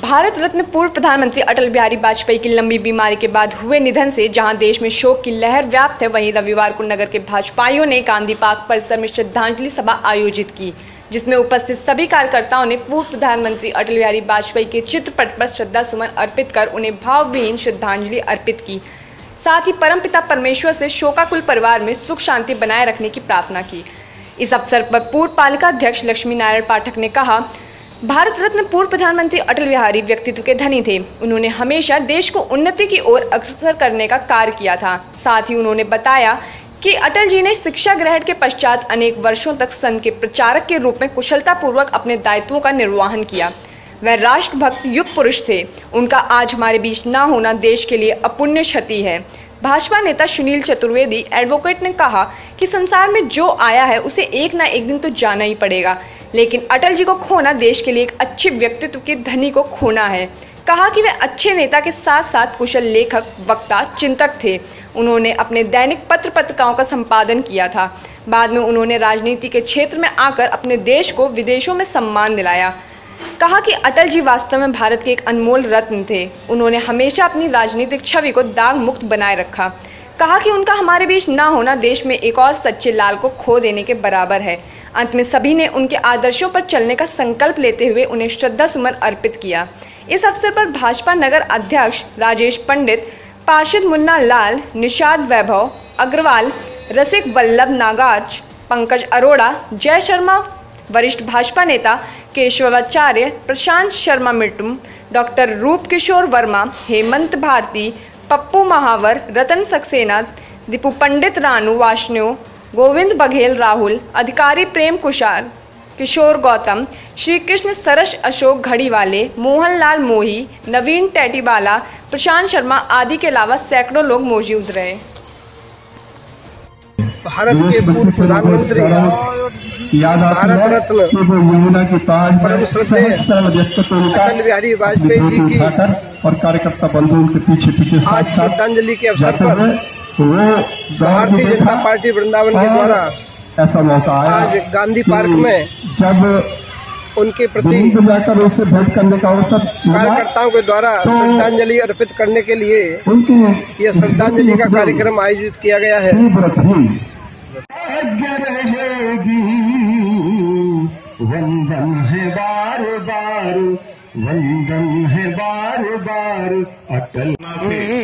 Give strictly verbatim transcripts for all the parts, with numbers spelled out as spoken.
भारत रत्न पूर्व प्रधानमंत्री अटल बिहारी वाजपेयी की लंबी बीमारी के बाद हुए निधन से जहां देश में शोक की लहर व्याप्त है, वहीं रविवार को नगर के भाजपाइयों ने गांधी पार्क परिसर में श्रद्धांजलि सभा आयोजित की, जिसमें उपस्थित सभी कार्यकर्ताओं ने पूर्व प्रधानमंत्री अटल बिहारी वाजपेयी के चित्रपट पर श्रद्धा सुमन अर्पित कर उन्हें भावभीनी श्रद्धांजलि अर्पित की। साथ ही परमपिता परमेश्वर से शोकाकुल परिवार में सुख शांति बनाए रखने की प्रार्थना की। इस अवसर पर पूर्व पालिका अध्यक्ष लक्ष्मी नारायण पाठक ने कहा, भारत रत्न पूर्व प्रधानमंत्री अटल बिहारी व्यक्तित्व के धनी थे। उन्होंने हमेशा देश को उन्नति की ओर अग्रसर करने का कार्य किया था। साथ ही उन्होंने बताया कि अटल जी ने शिक्षा ग्रहण के पश्चात अनेक वर्षों तक संघ के प्रचारक के रूप में कुशलतापूर्वक अपने दायित्वों का निर्वहन किया। वह राष्ट्रभक्त युग पुरुष थे। उनका आज हमारे बीच न होना देश के लिए अपुण्य क्षति है। भाजपा नेता सुनील चतुर्वेदी एडवोकेट ने कहा कि संसार में जो आया है उसे एक ना एक दिन तो जाना ही पड़ेगा, लेकिन अटल जी को खोना देश के लिए एक अच्छे व्यक्तित्व के धनी को खोना है। कहा कि वे अच्छे नेता के साथ साथ कुशल लेखक, वक्ता, चिंतक थे। उन्होंने अपने दैनिक पत्र पत्रिकाओं का संपादन किया था। बाद में उन्होंने राजनीति के क्षेत्र में आकर अपने देश को विदेशों में सम्मान दिलाया। कहा कि अटल जी वास्तव में भारत के एक अनमोल रत्न थे। उन्होंने हमेशा अपनी राजनीतिक छवि को दाग मुक्त बनाए रखा। कहा कि उनका हमारे बीच न होना देश में एक और सच्चे लाल को खो देने के बराबर है। अंत में सभी ने उनके आदर्शों पर चलने का संकल्प लेते हुए उन्हें श्रद्धा सुमन अर्पित किया। इस अवसर पर भाजपा नगर अध्यक्ष राजेश पंडित, पार्षद मुन्ना लाल, निषाद वैभव अग्रवाल, रसिक वल्लभ नागार्ज, पंकज अरोड़ा, जय शर्मा, वरिष्ठ भाजपा नेता केशवाचार्य, प्रशांत शर्मा मिट्टुम, डॉक्टर रूप किशोर वर्मा, हेमंत भारती, पप्पू महावर, रतन सक्सेना, दीपू पंडित, रानू वाष्णव, गोविंद बघेल, राहुल अधिकारी, प्रेम कुशार, किशोर गौतम, श्री कृष्ण सरस, अशोक घड़ीवाले, मोहनलाल मोही, नवीन टेटीबाला, प्रशांत शर्मा आदि के अलावा सैकड़ों लोग मौजूद रहे। भारत के पूर्व प्रधानमंत्री, भारत रत्न परम श्रद्धेय अटल बिहारी वाजपेयी जी की और कार्यकर्ता बंधुओं के पीछे पीछे आज श्रद्धांजलि के अवसर पर भारतीय जनता पार्टी वृंदावन के द्वारा ऐसा मौका आया आज गांधी पार्क में जब उनके प्रति जाकर उनसे भेंट करने का अवसर कार्यकर्ताओं के द्वारा श्रद्धांजलि अर्पित करने के लिए उनकी यह श्रद्धांजलि का कार्यक्रम आयोजित किया गया है। वंदन है बार बार, वंदन है बार बार अटल से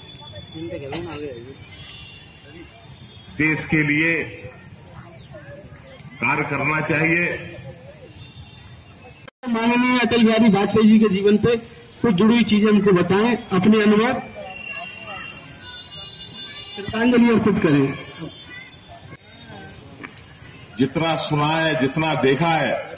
देश के लिए कार्य करना चाहिए। माननीय अटल बिहारी वाजपेयी जी के जीवन पे कुछ जुड़ी हुई चीजें हमको बताएं, अपने अनुभव श्रद्धांजलि अर्पित करें। जितना सुना है, जितना देखा है,